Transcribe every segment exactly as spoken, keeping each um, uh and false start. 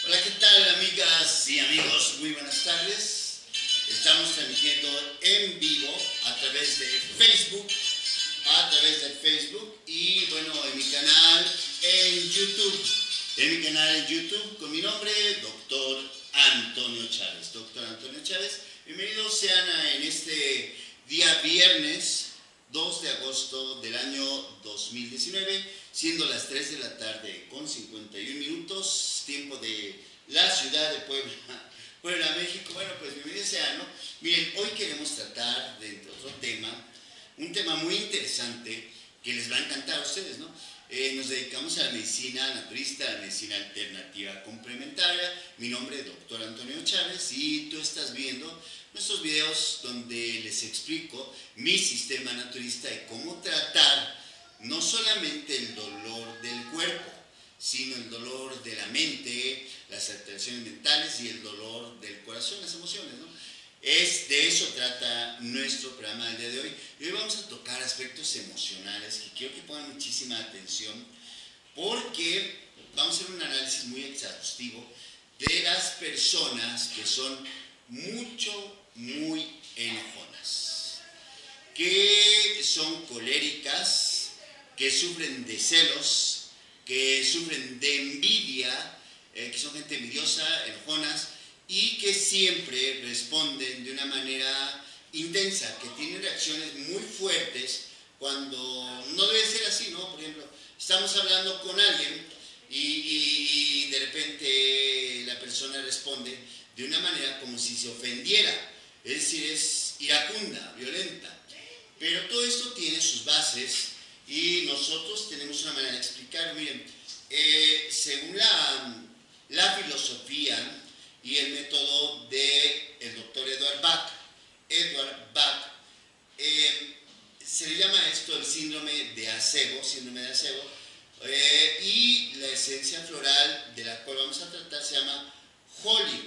Hola, ¿qué tal, amigas y amigos? Muy buenas tardes. Estamos transmitiendo en vivo a través de Facebook, a través de Facebook y, bueno, en mi canal en YouTube. En mi canal en YouTube con mi nombre, doctor Antonio Chávez. Doctor Antonio Chávez, bienvenidos sean en este día viernes dos de agosto del año dos mil diecinueve, siendo las tres de la tarde con cincuenta y un minutos, tiempo de la ciudad de Puebla, Puebla, México. Bueno, pues bienvenidos sean, ¿no? Miren, hoy queremos tratar de otro tema, un tema muy interesante que les va a encantar a ustedes, ¿no? Eh, nos dedicamos a la medicina naturista, a la medicina alternativa complementaria. Mi nombre es doctor Antonio Chávez y tú estás viendo nuestros videos donde les explico mi sistema naturista y cómo tratar no solamente el dolor del cuerpo, sino el dolor de la mente, las alteraciones mentales y el dolor del corazón, las emociones, ¿no? Es, de eso trata nuestro programa del día de hoy. Y hoy vamos a tocar aspectos emocionales que quiero que pongan muchísima atención, porque vamos a hacer un análisis muy exhaustivo de las personas que son mucho, muy enojonas, que son coléricas, que sufren de celos, que sufren de envidia, eh, que son gente envidiosa, enojonas, y que siempre responden de una manera intensa, que tienen reacciones muy fuertes cuando no debe ser así, ¿no? Por ejemplo, estamos hablando con alguien y, y, y de repente la persona responde de una manera como si se ofendiera, es decir, es iracunda, violenta. Pero todo esto tiene sus bases y nosotros tenemos una manera de explicar. Miren, eh, según la, la filosofía y el método del doctor Edward Bach, Edward Bach, eh, se le llama esto el síndrome de acebo, síndrome de acebo, eh, y la esencia floral de la cual vamos a tratar se llama Holy,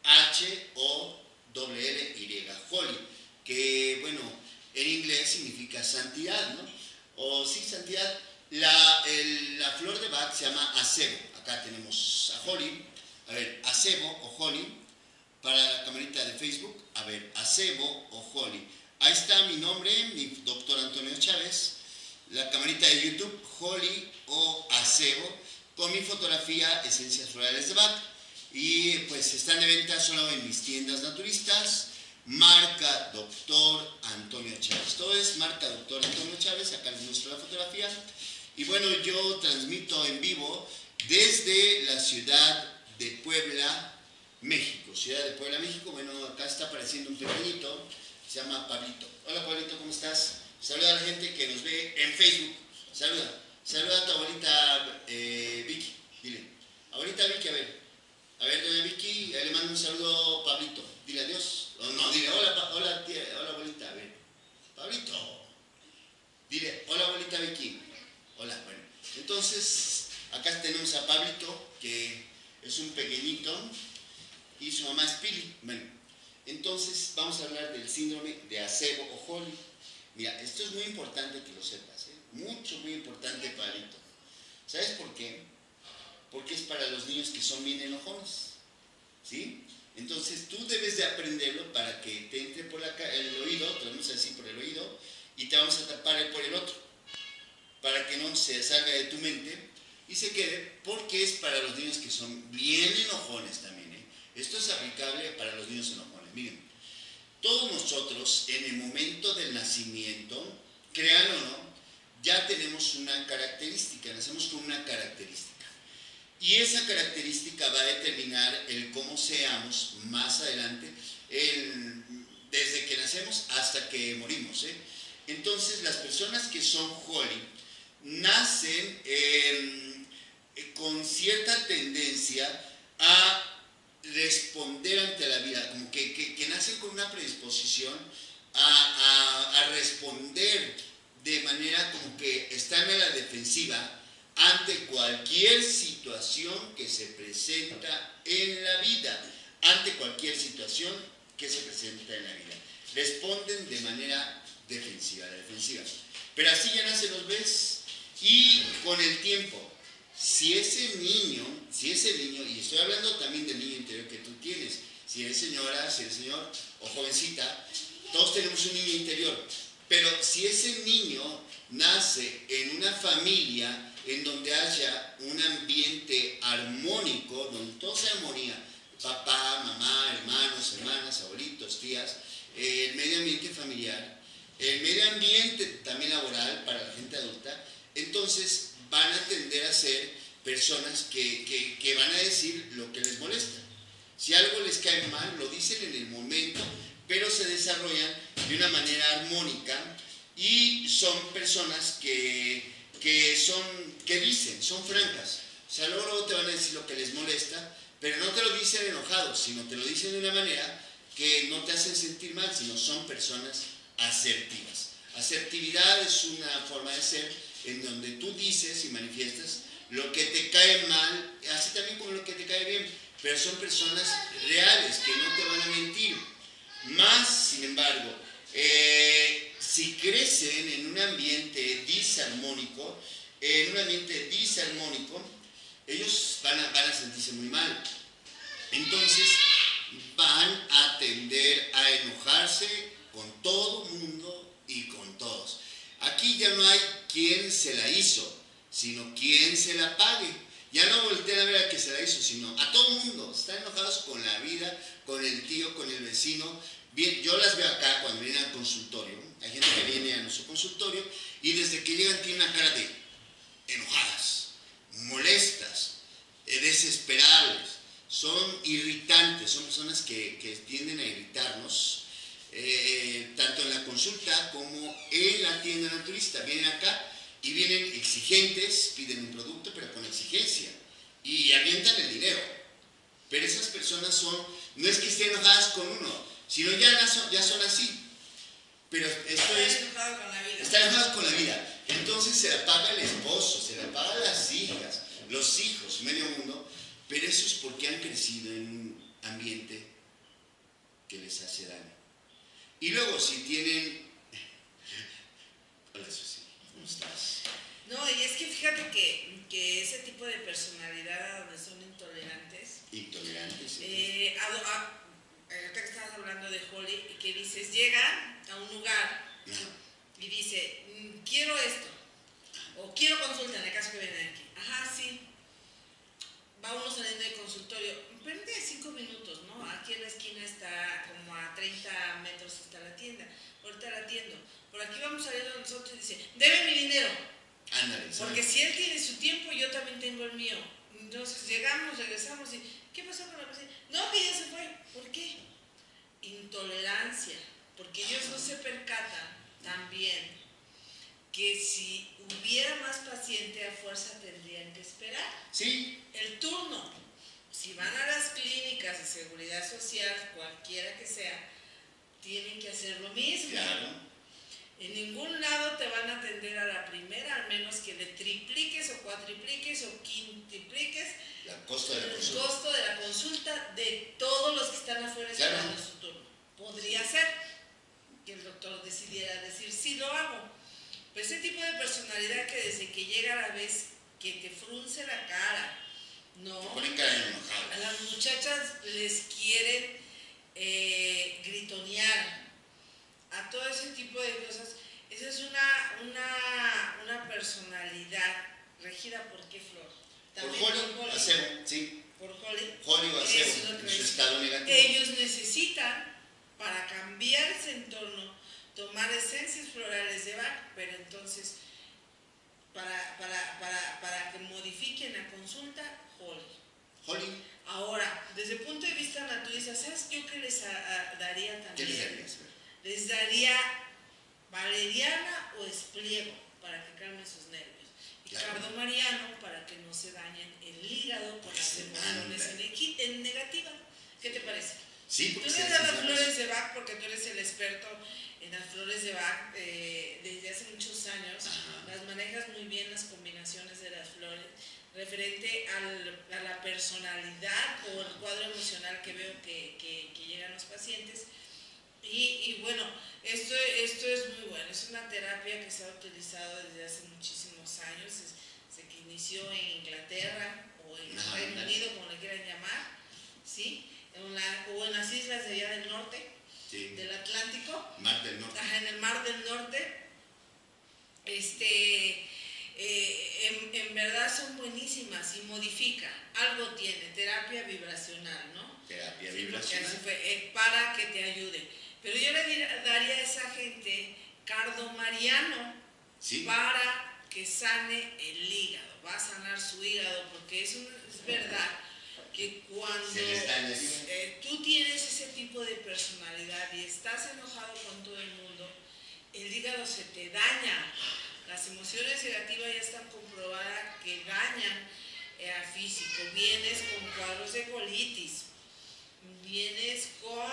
H O L L Y, Holy, que bueno, en inglés significa santidad, ¿no? O sí, santidad. La, el, la flor de Bach se llama acebo. Acá tenemos a Holy. A ver, acebo o Holy, para la camarita de Facebook, a ver, acebo o Holy. Ahí está mi nombre, mi doctor Antonio Chávez, la camarita de YouTube, Holy o acebo, con mi fotografía, esencias florales de Bach, y pues están de venta solo en mis tiendas naturistas, marca doctor Antonio Chávez. Todo es marca doctor Antonio Chávez, acá les muestro la fotografía, y bueno, yo transmito en vivo desde la ciudad de Puebla, México, ciudad de Puebla, México. Bueno, acá está apareciendo un pequeñito, se llama Pablito. Hola, Pablito, ¿cómo estás? Saluda a la gente que nos ve en Facebook. Saluda, saluda a tu abuelita eh, Vicky, dile. Abuelita Vicky, a ver, a ver, doña Vicky, le mando un saludo, Pablito. Dile adiós. Oh, no, dile, hola, hola, tía, hola, abuelita, a ver. Pablito. Dile, hola, abuelita Vicky. Hola, bueno. Entonces, acá tenemos a Pablito, que es un pequeñito, y su mamá es Pili. Bueno, entonces vamos a hablar del síndrome de acebo o Holy. Mira, esto es muy importante que lo sepas, ¿eh? Mucho, muy importante, Pablito. ¿Sabes por qué? Porque es para los niños que son bien enojones, ¿sí? Entonces tú debes de aprenderlo para que te entre por la, el oído, te lo vamos a decir por el oído, y te vamos a tapar por el otro, para que no se salga de tu mente y se quede, porque es para los niños que son bien enojones también, ¿eh? Esto es aplicable para los niños enojones. Miren, todos nosotros en el momento del nacimiento, crean o no, ya tenemos una característica, nacemos con una característica. Y esa característica va a determinar el cómo seamos más adelante, el, desde que nacemos hasta que morimos, ¿eh? Entonces, las personas que son Holy nacen eh, con cierta tendencia a responder ante la vida, como que, que, que nacen con una predisposición a, a, a responder de manera como que están a la defensiva ante cualquier situación que se presenta en la vida, ante cualquier situación que se presenta en la vida. Responden de manera defensiva, defensiva. Pero así ya nacen los bebés y con el tiempo, si ese niño, si ese niño, y estoy hablando también del niño interior que tú tienes, si eres señora, si eres señor o jovencita, todos tenemos un niño interior, pero si ese niño nace en una familia en donde haya un ambiente armónico, donde todo sea armonía, papá, mamá, hermanos, hermanas, abuelitos, tías, eh, el medio ambiente familiar, el medio ambiente también laboral para la gente adulta, entonces van a tender a ser personas que, que, que van a decir lo que les molesta. Si algo les cae mal, lo dicen en el momento, pero se desarrollan de una manera armónica y son personas que, que, son, que dicen, son francas. O sea, luego, luego te van a decir lo que les molesta, pero no te lo dicen enojados, sino te lo dicen de una manera que no te hacen sentir mal, sino son personas asertivas. Asertividad es una forma de ser en donde tú dices y manifiestas lo que te cae mal, así también como lo que te cae bien, pero son personas reales que no te van a mentir. Más, sin embargo, eh, si crecen en un ambiente disarmónico, en un ambiente disarmónico, ellos van a, van a sentirse muy mal. Entonces, van a tender a enojarse con todo mundo y con todos. Aquí ya no hay quien se la hizo, sino quien se la pague. Ya no volteen a ver a que se la hizo, sino a todo el mundo. Están enojados con la vida, con el tío, con el vecino. Bien, yo las veo acá cuando vienen al consultorio. Hay gente que viene a nuestro consultorio y desde que llegan tienen una cara de enojadas, molestas, desesperables. Son irritantes, son personas que, que tienden a irritarnos, eh, tanto en la consulta como en la tienda naturista. Vienen acá y vienen exigentes, piden un producto, pero con exigencia, y avientan el dinero. Pero esas personas son, no es que estén enojadas con uno, sino ya son, ya son así. Pero esto es, enojado con la vida. Están enojados con la vida. Entonces se la paga el esposo, se la paga las hijas, los hijos, medio mundo. Pero eso es porque han crecido en un ambiente que les hace daño. Y luego, si tienen... Hola, Susi, ¿cómo estás? No, y es que fíjate que, que ese tipo de personalidad donde son intolerantes... Intolerantes. Sí. Eh, a, a, ahorita que estabas hablando de Holly, que dices, llega a un lugar no. y dice, quiero esto, o quiero consulta, en el caso que vienen aquí. Ajá, sí. Va uno saliendo del consultorio, pierde cinco minutos, ¿no? Aquí en la esquina está como a treinta metros está la tienda, ahorita la atiendo. Por aquí vamos saliendo nosotros y dice, debe mi dinero. Ándale. Porque si él tiene su tiempo, yo también tengo el mío. Entonces llegamos, regresamos y, ¿qué pasó con la persona? No, que ya se fue. ¿Por qué? Intolerancia. Porque ellos no se percatan también que si hubiera más paciente a fuerza tendrían que esperar. Sí. El turno. Si van a las clínicas de seguridad social, cualquiera que sea, tienen que hacer lo mismo. Claro. En ningún lado te van a atender a la primera, al menos que le tripliques o cuatripliques o quintupliques el costo de la el consulta. costo de la consulta de todos los que están afuera esperando claro. su turno. Podría ser que el doctor decidiera decir, sí lo hago. Pero ese tipo de personalidad que desde que llega a la vez que te frunce la cara, no. Te ponen cara enojada. A las muchachas les quieren eh, gritonear. A todo ese tipo de cosas, esa es una, una, una personalidad regida por qué flor. También por Holly, por Holly. Acebo, sí. Por Holly. Holly o acebo, en su estado negativo. Ellos necesitan, para cambiar ese entorno, tomar esencias florales de Bach, pero entonces, para, para, para, para que modifiquen la consulta, Holly. Holly. Ahora, desde el punto de vista naturalista, ¿sabes yo qué les a, a, daría también? ¿Qué les darías? Les daría valeriana o espliego para que calmen sus nervios. Y claro. Cardomariano para que no se dañen el hígado con las emociones en, en negativa. ¿Qué te parece? Sí, tú le das las flores de Bach porque tú eres el experto en las flores de Bach eh, desde hace muchos años. Ajá. Las manejas muy bien las combinaciones de las flores referente al, a la personalidad o el cuadro emocional que veo que, que, que llegan los pacientes. Y, y bueno, esto, esto es muy bueno, es una terapia que se ha utilizado desde hace muchísimos años, se, se que inició en Inglaterra o en el Reino Unido ¿sí? En la, o en las islas de allá del norte, sí. del Atlántico. Mar del Norte. Ajá, en el Mar del Norte. Este, eh, en, en verdad son buenísimas y modifica. Algo tiene, terapia vibracional, ¿no? Terapia sí, vibracional. Así fue, eh, para que te ayude. Pero yo le dir, daría a esa gente cardomariano, sí. para que sane el hígado. Va a sanar su hígado, porque es, un, es verdad que cuando eh, tú tienes ese tipo de personalidad y estás enojado con todo el mundo, el hígado se te daña. Las emociones negativas ya están comprobadas que dañan eh, al físico. Vienes con cuadros de colitis, vienes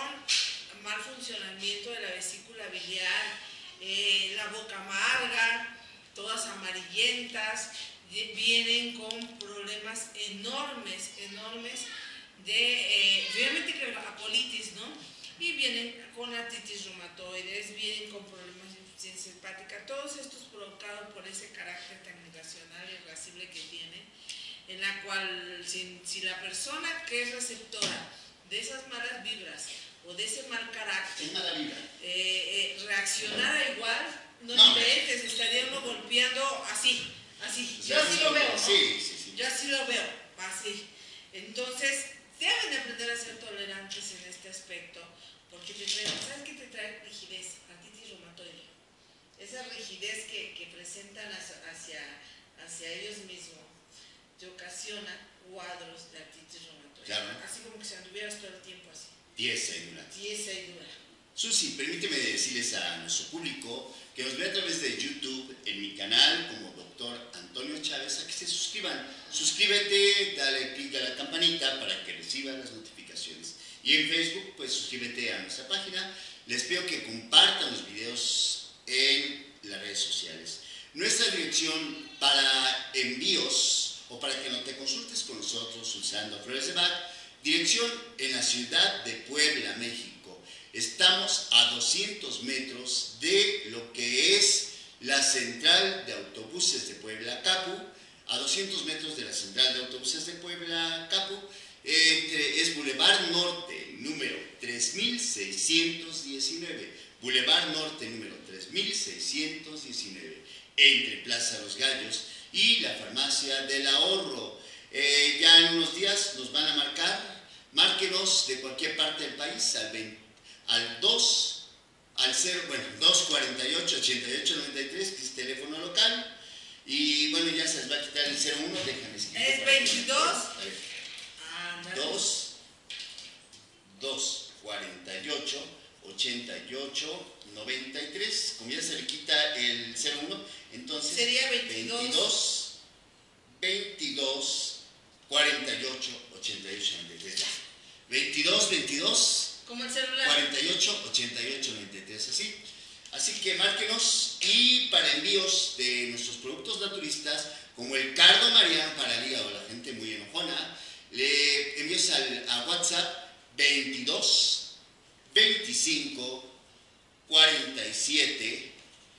con mal funcionamiento de la vesícula biliar, eh, la boca amarga, todas amarillentas, vienen con problemas enormes, enormes de, eh, obviamente que la colitis, ¿no? Y vienen con artritis reumatoides, vienen con problemas de insuficiencia hepática, todos estos provocados por ese carácter tan irracional y irascible que tienen, en la cual si, si la persona que es receptora de esas malas vibras o de ese mal carácter es mala vibra. Eh, eh, reaccionara igual, no, no. diferentes, estaríamos golpeando así, así, o sea, yo así sí, lo veo, ¿no? Sí, sí, sí. Yo así lo veo, así. Entonces, deben de aprender a ser tolerantes en este aspecto, porque te trae, ¿sabes qué te trae? Rigidez, artritis reumatoide. Esa rigidez que, que presentan hacia, hacia ellos mismos te ocasiona cuadros de artritis reumatoide. Claro. Así como que si anduvieras todo el tiempo así. Tiesa y dura. Tiesa y dura. Susi, permíteme decirles a nuestro público que nos ve a través de YouTube en mi canal como doctor Antonio Chávez, a que se suscriban. Suscríbete, dale clic a la campanita para que reciban las notificaciones. Y en Facebook, pues suscríbete a nuestra página. Les pido que compartan los videos en las redes sociales. Nuestra dirección para envíos o para que no te consultes con nosotros usando Flores de Bach, dirección en la ciudad de Puebla, México. Estamos a doscientos metros de lo que es la central de autobuses de Puebla, Capu, a doscientos metros de la central de autobuses de Puebla, Capu, entre, es Boulevard Norte, número tres mil seiscientos diecinueve, Boulevard Norte, número tres mil seiscientos diecinueve, entre Plaza Los Gallos y la Farmacia del Ahorro. Eh, ya en unos días nos van a marcar, márquenos de cualquier parte del país al veinte. Al dos, al cero, bueno, dos cuarenta y ocho, ochenta y ocho noventa y tres, que es teléfono local. Y bueno, ya se les va a quitar el cero uno, déjame escribir. Es veintidós. dos, dos cuarenta y ocho, ochenta y ocho noventa y tres. Como ya se le quita el cero uno, entonces sería veintidós. veintidós, cuarenta y ocho, ochenta y ocho noventa y tres. veintidós, veintidós. Como el celular. cuarenta y ocho, ochenta y ocho noventa y tres, así. Así que márquenos, y para envíos de nuestros productos naturistas, como el cardo mariano para el hígado, la gente muy enojona, le envíos al, a WhatsApp veintidós, veinticinco, cuarenta y siete,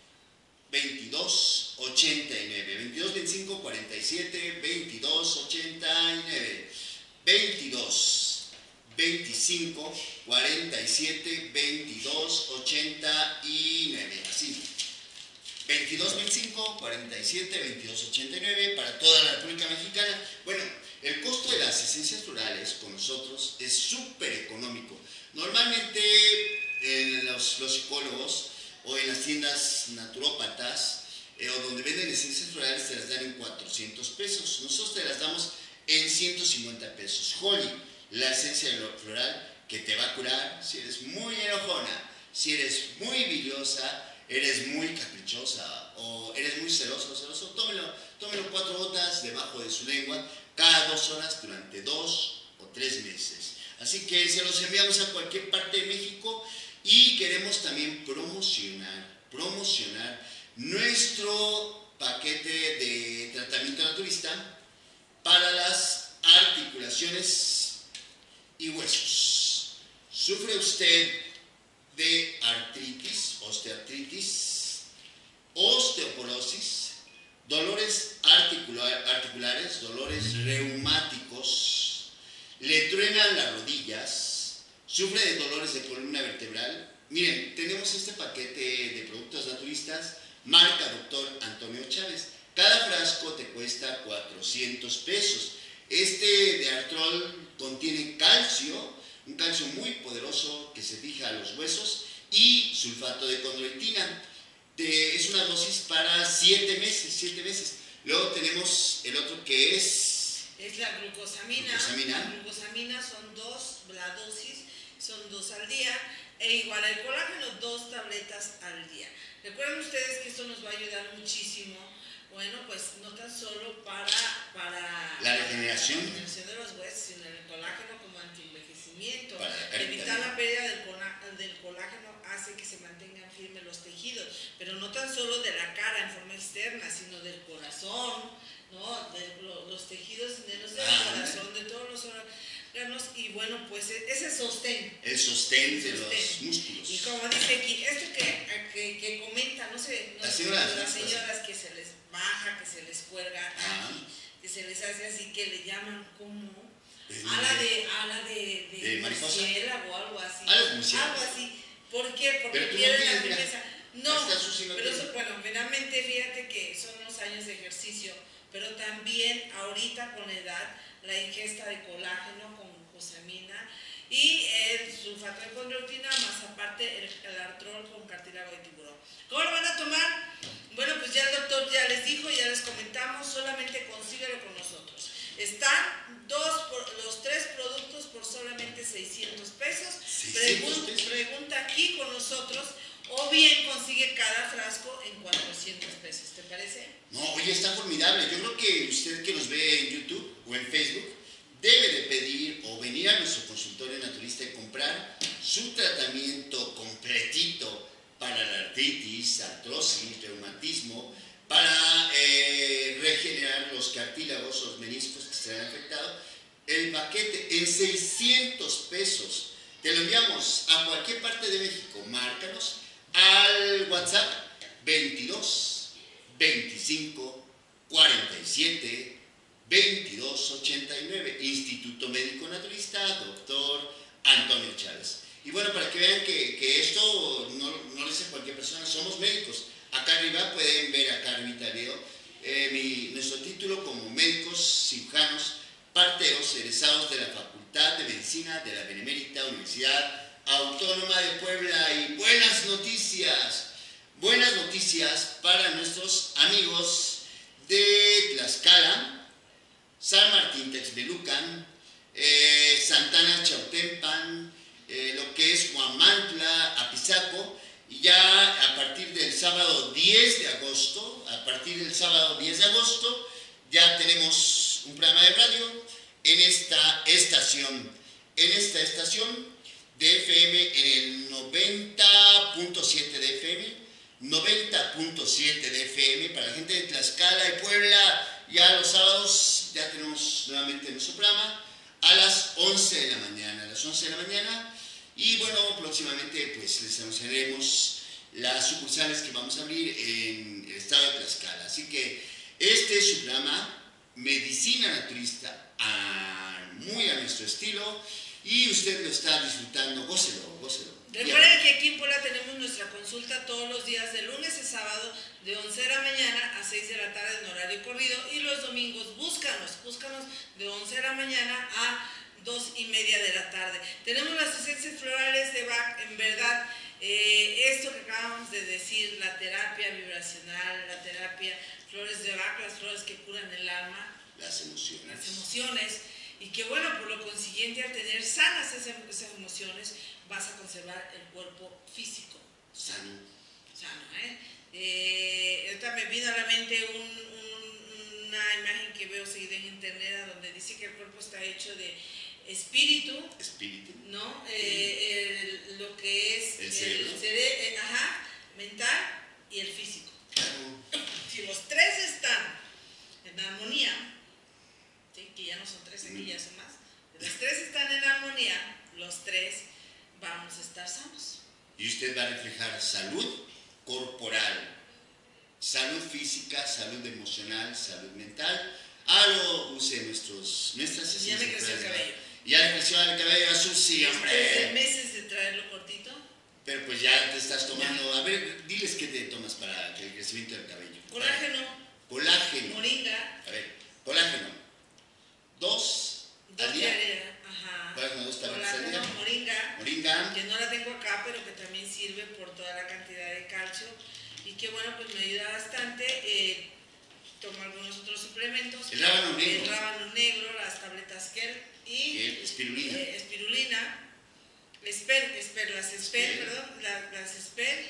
veintidós, ochenta y nueve. veintidós, veinticinco, cuarenta y siete, veintidós, ochenta y nueve. veintidós, veinticinco, cuarenta y siete, veintidós, ochenta y nueve, así. veintidós, veinticinco, cuarenta y siete, veintidós, ochenta y nueve para toda la República Mexicana. Bueno, el costo de las esencias florales con nosotros es súper económico. Normalmente en los, los psicólogos o en las tiendas naturópatas eh, o donde venden esencias florales te las dan en cuatrocientos pesos. Nosotros te las damos en ciento cincuenta pesos. Holly, la esencia floral que te va a curar si eres muy enojona, si eres muy biliosa, eres muy caprichosa o eres muy celoso o celoso, tómelo, tómelo cuatro gotas debajo de su lengua cada dos horas durante dos o tres meses. Así que se los enviamos a cualquier parte de México y queremos también promocionar, promocionar nuestro paquete de tratamiento naturista para las articulaciones y huesos. ¿Sufre usted de artritis, osteoartritis, osteoporosis, dolores articular, articulares, dolores reumáticos? ¿Le truena truenan las rodillas, sufre de dolores de columna vertebral. Miren, tenemos este paquete de productos naturistas, marca doctor Antonio Chávez. Cada frasco te cuesta cuatrocientos pesos. Este de Artrol contiene calcio, un calcio muy poderoso que se fija a los huesos, y sulfato de condroitina. De, es una dosis para siete meses, siete meses. Luego tenemos el otro que es... Es la glucosamina. glucosamina. La glucosamina son dos, la dosis son dos al día. E igual el colágeno, dos tabletas al día. Recuerden ustedes que esto nos va a ayudar muchísimo. Bueno, pues no tan solo para, para la regeneración. la regeneración de los huesos, sino el colágeno como antienvejecimiento. Para evitar la pérdida del, del colágeno hace que se mantengan firmes los tejidos, pero no tan solo de la cara en forma externa, sino del corazón, ¿no? De lo, los tejidos internos del ah, corazón, de todos los órganos, y bueno, pues ese sostén. El sostén de los músculos. Y como dice aquí, esto que, que, que comenta, no sé, no las, sé, señoras, las señoras que se les baja, que se les cuelga ah. aquí, que se les hace así, que le llaman como ala de, ala de, de, de murciélago o algo así. Algo así. ¿Por qué? Porque pero pierden no la firmeza. No, no pero eso, bueno, finalmente fíjate que son unos años de ejercicio, pero también ahorita con la edad, la ingesta de colágeno con glucosamina y el sulfato de condroitina, más aparte el, el Artrol con cartílago de tiburón. ¿Cómo lo van a tomar? Bueno, pues ya el doctor ya les dijo, ya les comentamos, solamente consíguelo con nosotros. Están dos por, los tres productos por solamente seiscientos pesos. Pregunta, pregunta aquí con nosotros, o bien consigue cada frasco en cuatrocientos pesos. ¿Te parece? No, oye, está formidable. Yo creo que usted que nos ve en YouTube o en Facebook debe de pedir o venir a nuestro consultorio naturista y comprar su tratamiento completito para la artritis, artrosis, reumatismo, para eh, regenerar los cartílagos, los meniscos que se han afectado. El paquete en seiscientos pesos. Te lo enviamos a cualquier parte de México. Márcanos al WhatsApp veintidós, veinticinco, cuarenta y siete, veintidós, ochenta y nueve. Instituto Médico Naturista, doctor Antonio Chávez. Y bueno, para que vean que, que esto no, no lo dice cualquier persona, somos médicos. Acá arriba pueden ver, acá arriba el video, eh, mi, nuestro título como médicos cirujanos parteros egresados de la Facultad de Medicina de la Benemérita Universidad Autónoma de Puebla. Y buenas noticias, buenas noticias para nuestros amigos de Tlaxcala, San Martín Texmelucan, eh, Santana Chautempan, eh, lo que es Huamantla, Apizaco. Y ya a partir del sábado diez de agosto, a partir del sábado diez de agosto, ya tenemos un programa de radio en esta estación, en esta estación de F M, en el noventa punto siete de F M, noventa punto siete de F M, para la gente de Tlaxcala y Puebla. Ya los sábados ya tenemos nuevamente nuestro programa a las once de la mañana, a las once de la mañana. Y bueno, próximamente pues les anunciaremos las sucursales que vamos a abrir en el estado de Tlaxcala. Así que este es su programa, Medicina Naturista, a, muy a nuestro estilo, y usted lo está disfrutando. Gócelo, gócelo. Recuerden que aquí en Puebla tenemos nuestra consulta todos los días, de lunes a sábado, de once de la mañana a seis de la tarde en horario corrido, y los domingos búscanos, búscanos de once de la mañana a dos y media de la tarde. Tenemos las esencias florales de Bach. En verdad, eh, esto que acabamos de decir, la terapia vibracional, la terapia flores de Bach, las flores que curan el alma, las emociones, las emociones, y que bueno, por lo consiguiente, al tener sanas esas, esas emociones, vas a conservar el cuerpo físico sano, sano, ¿eh? Eh, ahorita me vino a la mente un, un, una imagen que veo seguida en internet, donde dice que el cuerpo está hecho de espíritu, espíritu, ¿no? Eh, el, lo que es el cerebro, el cere eh, ajá, mental y el físico. Claro. Si los tres están en armonía, ¿sí? Que ya no son tres, aquí mm. ya son más. Si los tres están en armonía, los tres vamos a estar sanos. Y usted va a reflejar salud corporal, salud física, salud emocional, salud mental. Algo use nuestros, nuestras Ya me creció el cabello. Ya le creció el cabello a Susi, Después de hombre. meses de traerlo cortito. Pero pues ya te estás tomando. A ver, diles qué te tomas para el crecimiento del cabello. Colágeno. Colágeno. Moringa. A ver, colágeno. Dos Dos al día. diarias. Ajá. ¿Cuáles me gusta más al día? Colágeno, moringa. Moringa. Que no la tengo acá, pero que también sirve por toda la cantidad de calcio. Y que bueno, pues me ayuda bastante. Eh, tomo algunos otros suplementos. El rábano negro. El rábano negro, las tabletas Kell y Eh, espirulina. eh, espirulina. Esper, esper, las esper, Esper. perdón, la- las esper.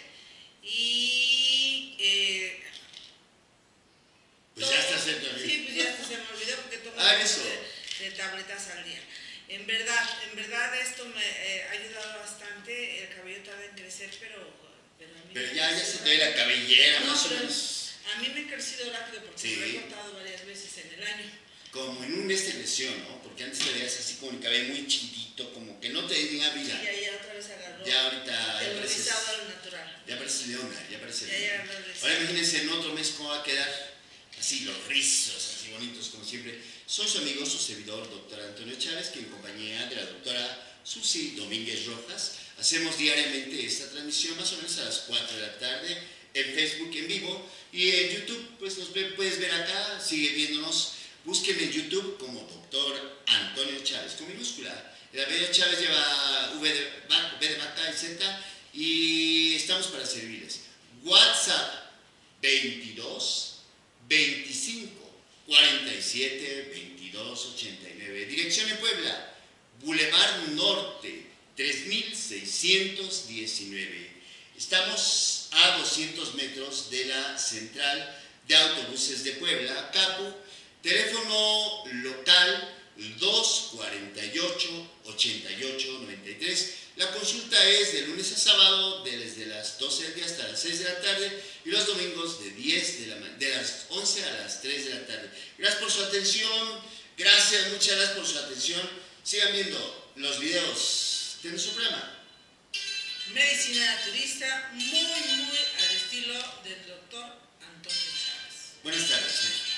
Y eh, Pues todo- ya está cerca. Sí, pues ya hasta se me olvidó porque tomo Ah, un eso. de, de tabletas al día. En verdad, en verdad esto me eh, ha ayudado bastante. El cabello tarda en crecer, pero, pero a mí Pero me ya, ha ya crecido se te ve la cabellera, No, más o pero- menos. A mí me ha crecido rápido porque Sí. lo he contado varias veces en el año. Como en un mes te creció, ¿no? Porque antes te veías así como el cabello muy chiquitito, como que no te tenía vida. Y ahí ya otra vez agarró Ya ahorita ya el pareces, rizado a lo natural. ya pareces leona, ya pareces Ya, ya leona. agarró el rizado. Ahora imagínense en otro mes cómo va a quedar. Así los rizos, así bonitos como siempre. Soy su amigo, su servidor, doctor Antonio Chávez, que en compañía de la doctora Susi Domínguez Rojas hacemos diariamente esta transmisión más o menos a las cuatro de la tarde en Facebook en vivo y en YouTube, pues nos ve- puedes ver acá, sigue viéndonos, búsquenme en YouTube como doctor Antonio Chávez, con minúscula. El apellido Chávez lleva V de, vaca, V de vaca y Z y estamos para servirles. WhatsApp veintidós veinticinco cuarenta y siete veintidós ochenta y nueve. Dirección en Puebla, Boulevard Norte tres mil seiscientos diecinueve. Estamos a doscientos metros de la central de autobuses de Puebla, Capu. Teléfono local dos cuarenta y ocho ochenta y ocho noventa y tres. La consulta es de lunes a sábado desde las doce del día hasta las seis de la tarde y los domingos de, diez de, la, de las once a las tres de la tarde. Gracias por su atención, gracias, muchas gracias por su atención. Sigan viendo los videos de nuestro programa. Medicina naturista, muy, muy al estilo del doctor Antonio Chávez. Buenas tardes.